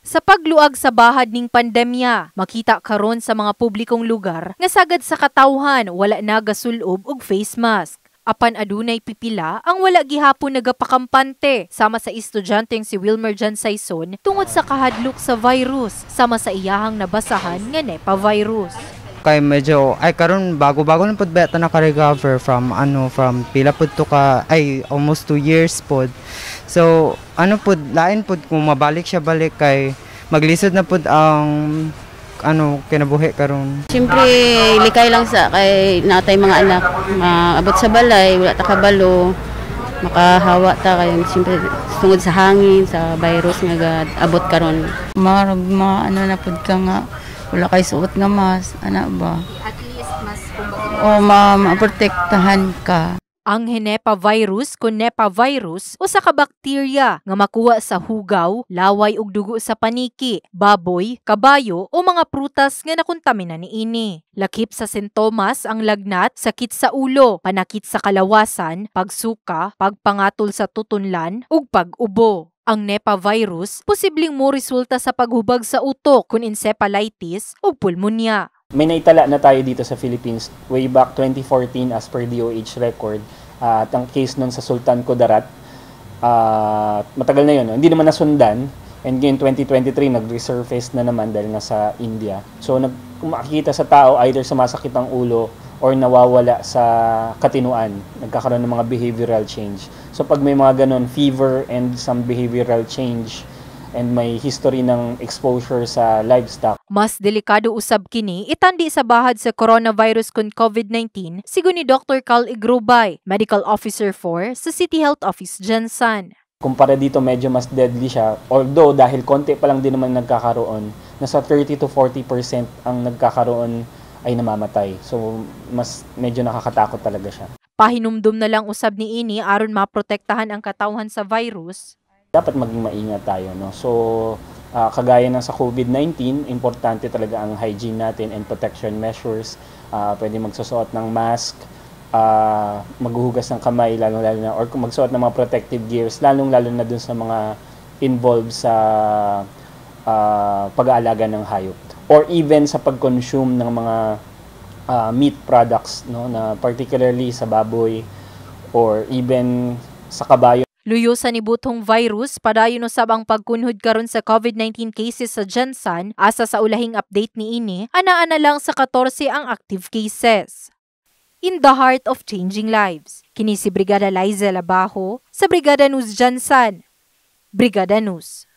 Sa pagluag sa bahad ning pandemya, makita karon sa mga publikong lugar nga sagad sa katawhan wala na gasulob og face mask. Apan adunay pipila ang wala gihapon nagapakampante sama sa estudyanteng si Wilmer Jan Saison tungod sa kahadlok sa virus sama sa iyahang nabasahan nga Nepa virus. Kay medyo karon bago-bago lang pud beta naka-recover from pila pud to ka almost 2 years pud. So pud lain pud kung mabalik siya balik kay maglisod na pud ang kinabuhi karon. Siyempre likay lang sa kay natay mga anak maabot sa balay wala ta kabalo makahawa ta kay siyempre tungod sa hangin sa virus nga abot karon. Na pud ka nga wala kay suot nga mask, ba? At least mas o maprotektahan ka. Ang Nepa virus kun Nepa virus usa ka bakterya nga makuha sa hugaw, laway ug dugo sa paniki, baboy, kabayo o mga prutas nga nakontamina niini. Lakip sa sintomas ang lagnat, sakit sa ulo, panakit sa kalawasan, pagsuka, pagpangatol sa tutunlan ug pag-ubo. Ang Nepa virus posibleng mo resulta sa paghubag sa utok kun encephalitis o pulmonya. May naitala na tayo dito sa Philippines way back 2014 as per DOH record. At ang case nun sa Sultan Kudarat, matagal na yun, no? Hindi naman nasundan. And ngayon 2023, nag-resurface na naman dahil nasa India. So kung makikita sa tao, either sumasakit ang ulo or nawawala sa katinuan, nagkakaroon ng mga behavioral change. So pag may mga ganun, fever and some behavioral change, and may history ng exposure sa livestock. Mas delikado usab kini itandi sa bahad sa coronavirus kun COVID-19 sigon ni Dr. Carl Igrobay, Medical Officer 4 sa City Health Office Jansan. Kumpara dito medyo mas deadly siya, although dahil konti pa lang din naman nagkakaroon, nasa 30 to 40% ang nagkakaroon ay namamatay. So mas medyo nakakatakot talaga siya. Pahinumdum na lang usab ni ini aron maprotektahan ang katawhan sa virus. Dapat maging maingat tayo, no? So kagaya ng sa COVID-19, importante talaga ang hygiene natin and protection measures. Pwede magsusuot ng mask, maghuhugas ng kamay lalong-lalo na, or kung magsuot ng mga protective gears lalong-lalo na dun sa mga involved sa pag-aalaga ng hayop or even sa pag-consume ng mga meat products, no, na particularly sa baboy or even sa kabayo. Luyo sa nibutong virus, padayon usab ang pagkunhod karon sa COVID-19 cases sa Jansan, asa sa ulahing update ni ini, ana-ana lang sa 14 ang active cases. In the heart of changing lives, kini si Brigada Liza Labajo sa Brigada News Jansan. Brigada News.